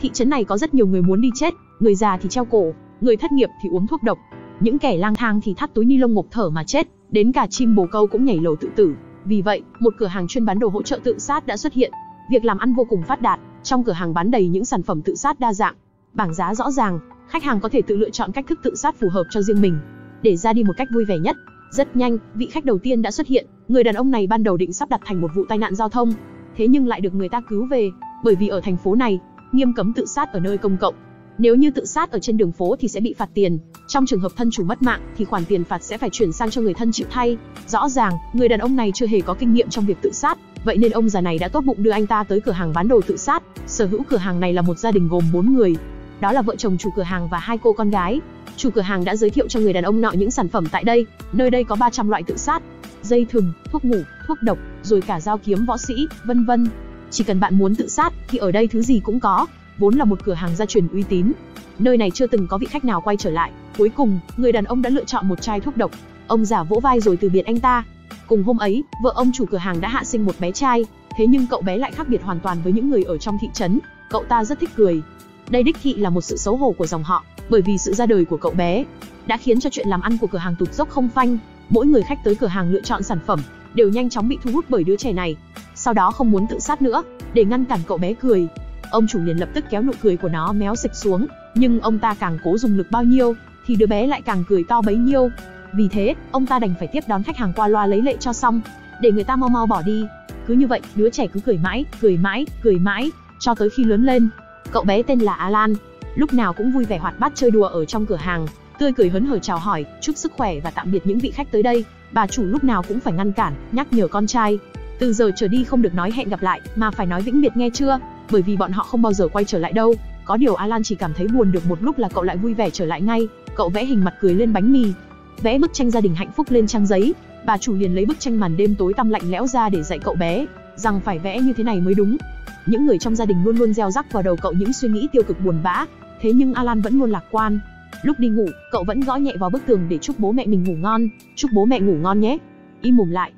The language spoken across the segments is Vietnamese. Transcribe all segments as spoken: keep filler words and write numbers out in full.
Thị trấn này có rất nhiều người muốn đi chết, người già thì treo cổ, người thất nghiệp thì uống thuốc độc, những kẻ lang thang thì thắt túi ni lông ngộp thở mà chết, đến cả chim bồ câu cũng nhảy lầu tự tử. Vì vậy, một cửa hàng chuyên bán đồ hỗ trợ tự sát đã xuất hiện. Việc làm ăn vô cùng phát đạt, trong cửa hàng bán đầy những sản phẩm tự sát đa dạng, bảng giá rõ ràng, khách hàng có thể tự lựa chọn cách thức tự sát phù hợp cho riêng mình, để ra đi một cách vui vẻ nhất. Rất nhanh, vị khách đầu tiên đã xuất hiện. Người đàn ông này ban đầu định sắp đặt thành một vụ tai nạn giao thông, thế nhưng lại được người ta cứu về, bởi vì ở thành phố này nghiêm cấm tự sát ở nơi công cộng. Nếu như tự sát ở trên đường phố thì sẽ bị phạt tiền. Trong trường hợp thân chủ mất mạng thì khoản tiền phạt sẽ phải chuyển sang cho người thân chịu thay. Rõ ràng, người đàn ông này chưa hề có kinh nghiệm trong việc tự sát, vậy nên ông già này đã tốt bụng đưa anh ta tới cửa hàng bán đồ tự sát. Sở hữu cửa hàng này là một gia đình gồm bốn người. Đó là vợ chồng chủ cửa hàng và hai cô con gái. Chủ cửa hàng đã giới thiệu cho người đàn ông nọ những sản phẩm tại đây. Nơi đây có ba trăm loại tự sát, dây thừng, thuốc ngủ, thuốc độc, rồi cả dao kiếm võ sĩ, vân vân. Chỉ cần bạn muốn tự sát thì ở đây thứ gì cũng có. Vốn là một cửa hàng gia truyền uy tín, nơi này chưa từng có vị khách nào quay trở lại. Cuối cùng, người đàn ông đã lựa chọn một chai thuốc độc. Ông già vỗ vai rồi từ biệt anh ta. Cùng hôm ấy, vợ ông chủ cửa hàng đã hạ sinh một bé trai. Thế nhưng cậu bé lại khác biệt hoàn toàn với những người ở trong thị trấn. Cậu ta rất thích cười. Đây đích thị là một sự xấu hổ của dòng họ, bởi vì sự ra đời của cậu bé đã khiến cho chuyện làm ăn của cửa hàng tụt dốc không phanh. Mỗi người khách tới cửa hàng lựa chọn sản phẩm đều nhanh chóng bị thu hút bởi đứa trẻ này. Sau đó không muốn tự sát nữa, để ngăn cản cậu bé cười, ông chủ liền lập tức kéo nụ cười của nó méo xịch xuống. Nhưng ông ta càng cố dùng lực bao nhiêu thì đứa bé lại càng cười to bấy nhiêu. Vì thế, ông ta đành phải tiếp đón khách hàng qua loa lấy lệ cho xong, để người ta mau mau bỏ đi. Cứ như vậy, đứa trẻ cứ cười mãi, cười mãi, cười mãi, cho tới khi lớn lên. Cậu bé tên là Alan, lúc nào cũng vui vẻ hoạt bát chơi đùa ở trong cửa hàng, tươi cười hớn hở chào hỏi, chúc sức khỏe và tạm biệt những vị khách tới đây. Bà chủ lúc nào cũng phải ngăn cản, nhắc nhở con trai, từ giờ trở đi không được nói hẹn gặp lại, mà phải nói vĩnh biệt nghe chưa, bởi vì bọn họ không bao giờ quay trở lại đâu. Có điều Alan chỉ cảm thấy buồn được một lúc là cậu lại vui vẻ trở lại ngay. Cậu vẽ hình mặt cười lên bánh mì, vẽ bức tranh gia đình hạnh phúc lên trang giấy. Bà chủ liền lấy bức tranh màn đêm tối tăm lạnh lẽo ra để dạy cậu bé rằng phải vẽ như thế này mới đúng. Những người trong gia đình luôn luôn gieo rắc vào đầu cậu những suy nghĩ tiêu cực buồn bã, thế nhưng Alan vẫn luôn lạc quan. Lúc đi ngủ, cậu vẫn gõ nhẹ vào bức tường để chúc bố mẹ mình ngủ ngon. Chúc bố mẹ ngủ ngon nhé. Im mồm lại.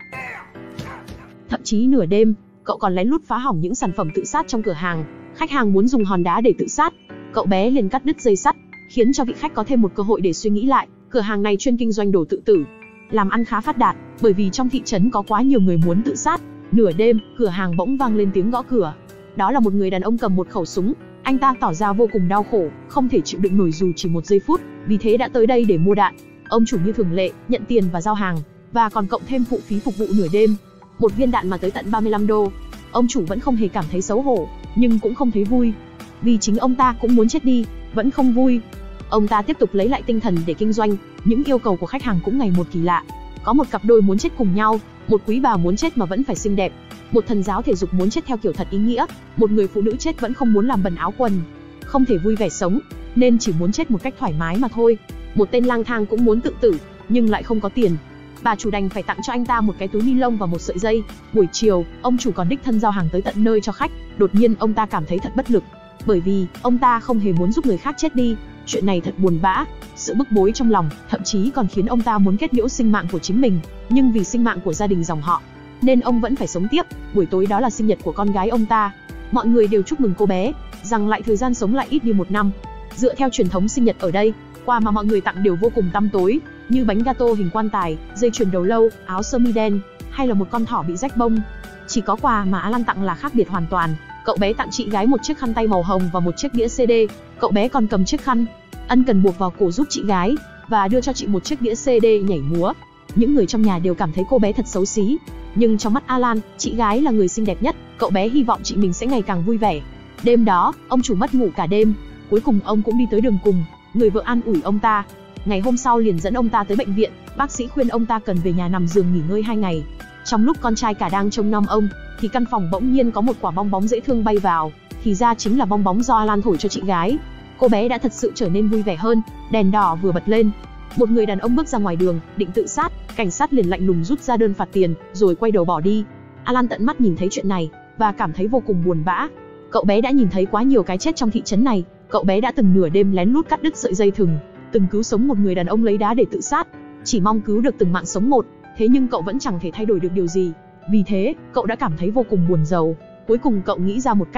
Thậm chí nửa đêm, cậu còn lén lút phá hỏng những sản phẩm tự sát trong cửa hàng. Khách hàng muốn dùng hòn đá để tự sát, cậu bé liền cắt đứt dây sắt, khiến cho vị khách có thêm một cơ hội để suy nghĩ lại. Cửa hàng này chuyên kinh doanh đồ tự tử, làm ăn khá phát đạt, bởi vì trong thị trấn có quá nhiều người muốn tự sát. Nửa đêm, cửa hàng bỗng vang lên tiếng gõ cửa. Đó là một người đàn ông cầm một khẩu súng. Anh ta tỏ ra vô cùng đau khổ, không thể chịu đựng nổi dù chỉ một giây phút, vì thế đã tới đây để mua đạn. Ông chủ như thường lệ, nhận tiền và giao hàng, và còn cộng thêm phụ phí phục vụ nửa đêm. Một viên đạn mà tới tận ba mươi lăm đô. Ông chủ vẫn không hề cảm thấy xấu hổ, nhưng cũng không thấy vui, vì chính ông ta cũng muốn chết đi, vẫn không vui. Ông ta tiếp tục lấy lại tinh thần để kinh doanh. Những yêu cầu của khách hàng cũng ngày một kỳ lạ. Có một cặp đôi muốn chết cùng nhau, một quý bà muốn chết mà vẫn phải xinh đẹp, một thần giáo thể dục muốn chết theo kiểu thật ý nghĩa, một người phụ nữ chết vẫn không muốn làm bẩn áo quần, không thể vui vẻ sống, nên chỉ muốn chết một cách thoải mái mà thôi. Một tên lang thang cũng muốn tự tử, nhưng lại không có tiền. Bà chủ đành phải tặng cho anh ta một cái túi ni lông và một sợi dây. Buổi chiều, ông chủ còn đích thân giao hàng tới tận nơi cho khách. Đột nhiên ông ta cảm thấy thật bất lực, bởi vì ông ta không hề muốn giúp người khác chết đi. Chuyện này thật buồn bã, sự bức bối trong lòng, thậm chí còn khiến ông ta muốn kết liễu sinh mạng của chính mình. Nhưng vì sinh mạng của gia đình dòng họ, nên ông vẫn phải sống tiếp. Buổi tối đó là sinh nhật của con gái ông ta. Mọi người đều chúc mừng cô bé, rằng lại thời gian sống lại ít đi một năm. Dựa theo truyền thống sinh nhật ở đây, quà mà mọi người tặng đều vô cùng tăm tối, như bánh gato hình quan tài, dây chuyền đầu lâu, áo sơ mi đen, hay là một con thỏ bị rách bông. Chỉ có quà mà Alan tặng là khác biệt hoàn toàn. Cậu bé tặng chị gái một chiếc khăn tay màu hồng và một chiếc đĩa xê đê. Cậu bé còn cầm chiếc khăn ân cần buộc vào cổ giúp chị gái, và đưa cho chị một chiếc đĩa xê đê nhảy múa. Những người trong nhà đều cảm thấy cô bé thật xấu xí, nhưng trong mắt Alan, chị gái là người xinh đẹp nhất. Cậu bé hy vọng chị mình sẽ ngày càng vui vẻ. Đêm đó, ông chủ mất ngủ cả đêm. Cuối cùng ông cũng đi tới đường cùng. Người vợ an ủi ông ta. Ngày hôm sau liền dẫn ông ta tới bệnh viện. Bác sĩ khuyên ông ta cần về nhà nằm giường nghỉ ngơi hai ngày. Trong lúc con trai cả đang trông nom ông, thì căn phòng bỗng nhiên có một quả bong bóng dễ thương bay vào. Thì ra chính là bong bóng do Alan thổi cho chị gái. Cô bé đã thật sự trở nên vui vẻ hơn. Đèn đỏ vừa bật lên, một người đàn ông bước ra ngoài đường, định tự sát. Cảnh sát liền lạnh lùng rút ra đơn phạt tiền, rồi quay đầu bỏ đi. Alan tận mắt nhìn thấy chuyện này, và cảm thấy vô cùng buồn bã. Cậu bé đã nhìn thấy quá nhiều cái chết trong thị trấn này. Cậu bé đã từng nửa đêm lén lút cắt đứt sợi dây thừng, từng cứu sống một người đàn ông lấy đá để tự sát, chỉ mong cứu được từng mạng sống một. Thế nhưng cậu vẫn chẳng thể thay đổi được điều gì. Vì thế, cậu đã cảm thấy vô cùng buồn rầu. Cuối cùng cậu nghĩ ra một cách.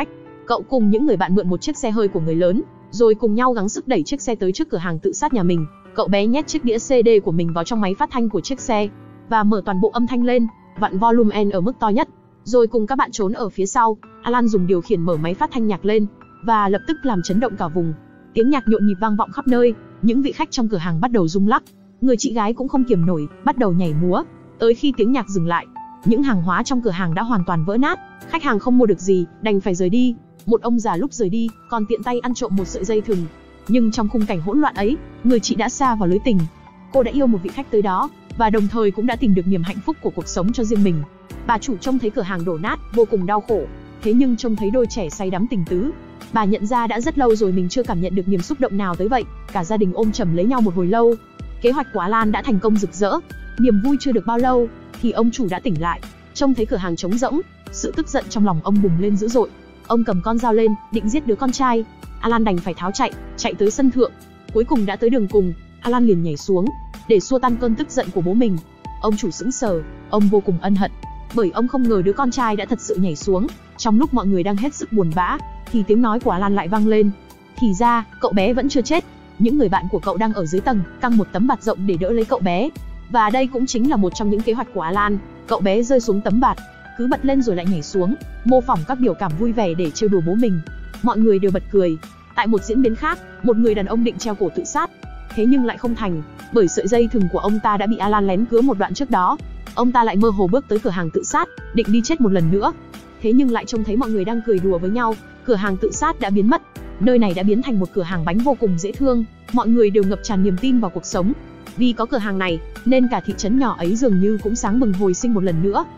Cậu cùng những người bạn mượn một chiếc xe hơi của người lớn, rồi cùng nhau gắng sức đẩy chiếc xe tới trước cửa hàng tự sát nhà mình. Cậu bé nhét chiếc đĩa xê đê của mình vào trong máy phát thanh của chiếc xe và mở toàn bộ âm thanh lên, vặn volume N ở mức to nhất. Rồi cùng các bạn trốn ở phía sau, Alan dùng điều khiển mở máy phát thanh nhạc lên và lập tức làm chấn động cả vùng. Tiếng nhạc nhộn nhịp vang vọng khắp nơi, những vị khách trong cửa hàng bắt đầu rung lắc. Người chị gái cũng không kiềm nổi, bắt đầu nhảy múa. Tới khi tiếng nhạc dừng lại, những hàng hóa trong cửa hàng đã hoàn toàn vỡ nát, khách hàng không mua được gì, đành phải rời đi. Một ông già lúc rời đi, còn tiện tay ăn trộm một sợi dây thừng. Nhưng trong khung cảnh hỗn loạn ấy, người chị đã sa vào lưới tình. Cô đã yêu một vị khách tới đó, và đồng thời cũng đã tìm được niềm hạnh phúc của cuộc sống cho riêng mình. Bà chủ trông thấy cửa hàng đổ nát, vô cùng đau khổ. Thế nhưng trông thấy đôi trẻ say đắm tình tứ, bà nhận ra đã rất lâu rồi mình chưa cảm nhận được niềm xúc động nào tới vậy. Cả gia đình ôm chầm lấy nhau một hồi lâu. Kế hoạch của Alan đã thành công rực rỡ. Niềm vui chưa được bao lâu, thì ông chủ đã tỉnh lại, trông thấy cửa hàng trống rỗng. Sự tức giận trong lòng ông bùng lên dữ dội. Ông cầm con dao lên, định giết đứa con trai. Alan đành phải tháo chạy, chạy tới sân thượng. Cuối cùng đã tới đường cùng, Alan liền nhảy xuống, để xua tan cơn tức giận của bố mình. Ông chủ sững sờ, ông vô cùng ân hận, bởi ông không ngờ đứa con trai đã thật sự nhảy xuống. Trong lúc mọi người đang hết sức buồn bã, thì tiếng nói của Alan lại vang lên. Thì ra, cậu bé vẫn chưa chết. Những người bạn của cậu đang ở dưới tầng, căng một tấm bạt rộng để đỡ lấy cậu bé. Và đây cũng chính là một trong những kế hoạch của Alan. Cậu bé rơi xuống tấm bạt, cứ bật lên rồi lại nhảy xuống, mô phỏng các biểu cảm vui vẻ để trêu đùa bố mình. Mọi người đều bật cười. Tại một diễn biến khác, một người đàn ông định treo cổ tự sát, thế nhưng lại không thành, bởi sợi dây thừng của ông ta đã bị Alan lén cứa một đoạn trước đó. Ông ta lại mơ hồ bước tới cửa hàng tự sát, định đi chết một lần nữa. Thế nhưng lại trông thấy mọi người đang cười đùa với nhau, cửa hàng tự sát đã biến mất. Nơi này đã biến thành một cửa hàng bánh vô cùng dễ thương, mọi người đều ngập tràn niềm tin vào cuộc sống. Vì có cửa hàng này, nên cả thị trấn nhỏ ấy dường như cũng sáng bừng hồi sinh một lần nữa.